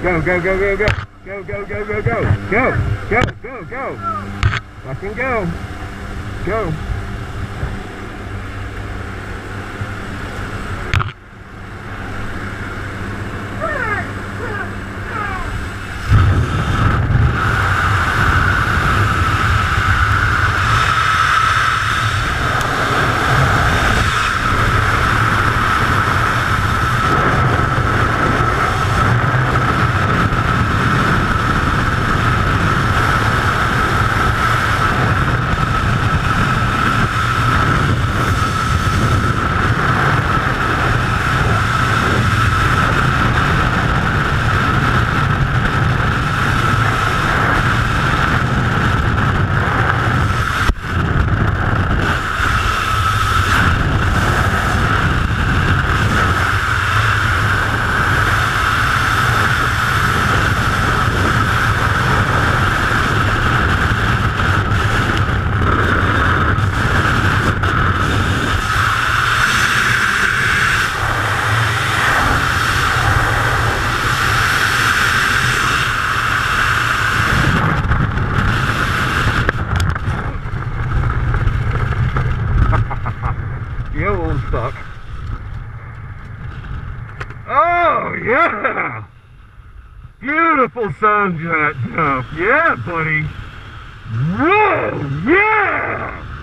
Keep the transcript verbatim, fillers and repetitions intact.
Go, go, go, go, go. Go, go, go, go, go. Go, go, go, go. Fucking go. Go. Stuck. Oh yeah, beautiful sunjet jump. Yeah, buddy. Whoa, yeah.